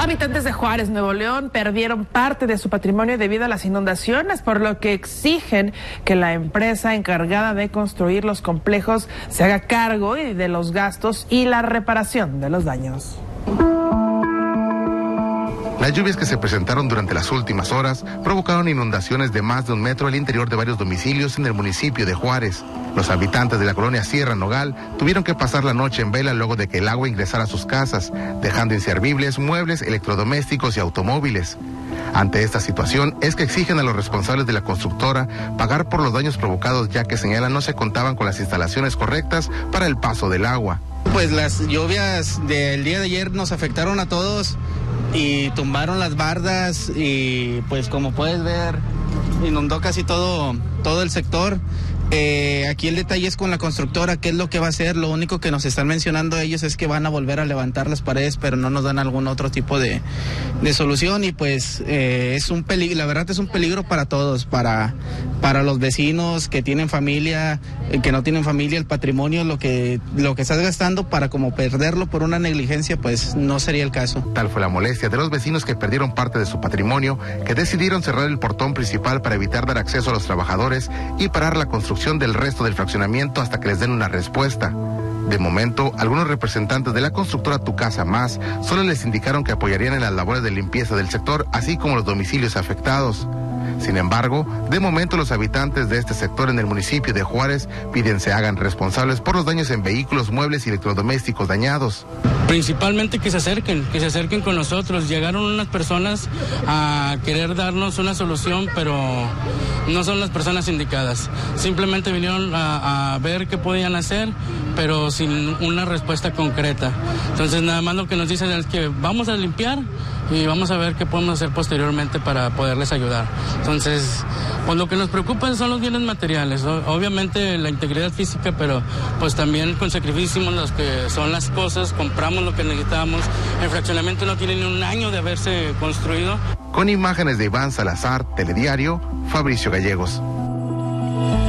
Habitantes de Juárez, Nuevo León, perdieron parte de su patrimonio debido a las inundaciones, por lo que exigen que la empresa encargada de construir los complejos se haga cargo de los gastos y la reparación de los daños. Las lluvias que se presentaron durante las últimas horas provocaron inundaciones de más de 1 metro al interior de varios domicilios en el municipio de Juárez. Los habitantes de la colonia Sierra Nogal tuvieron que pasar la noche en vela luego de que el agua ingresara a sus casas, dejando inservibles muebles, electrodomésticos y automóviles. Ante esta situación es que exigen a los responsables de la constructora pagar por los daños provocados, ya que señalan no se contaban con las instalaciones correctas para el paso del agua. Pues las lluvias del día de ayer nos afectaron a todos y tumbaron las bardas y pues como puedes ver inundó casi todo el sector. Aquí el detalle es con la constructora, qué es lo que va a hacer. Lo único que nos están mencionando ellos es que van a volver a levantar las paredes, pero no nos dan algún otro tipo de solución y pues es un peligro, la verdad es un peligro para todos, para los vecinos que tienen familia, que no tienen familia, el patrimonio, lo que estás gastando para como perderlo por una negligencia, pues no sería el caso. Tal fue la molestia de los vecinos que perdieron parte de su patrimonio, que decidieron cerrar el portón principal para evitar dar acceso a los trabajadores y parar la construcción del resto del fraccionamiento hasta que les den una respuesta. De momento, algunos representantes de la constructora Tu Casa Más solo les indicaron que apoyarían en las labores de limpieza del sector, así como los domicilios afectados. Sin embargo, de momento los habitantes de este sector en el municipio de Juárez piden se hagan responsables por los daños en vehículos, muebles y electrodomésticos dañados. Principalmente que se acerquen con nosotros. Llegaron unas personas a querer darnos una solución, pero no son las personas indicadas. Simplemente vinieron a ver qué podían hacer, pero sin una respuesta concreta. Entonces nada más lo que nos dicen es que vamos a limpiar y vamos a ver qué podemos hacer posteriormente para poderles ayudar. Entonces, pues lo que nos preocupa son los bienes materiales, obviamente la integridad física, pero pues también con sacrificio hicimos los que son las cosas, compramos lo que necesitábamos. El fraccionamiento no tiene ni 1 año de haberse construido. Con imágenes de Iván Salazar, Telediario, Fabricio Gallegos.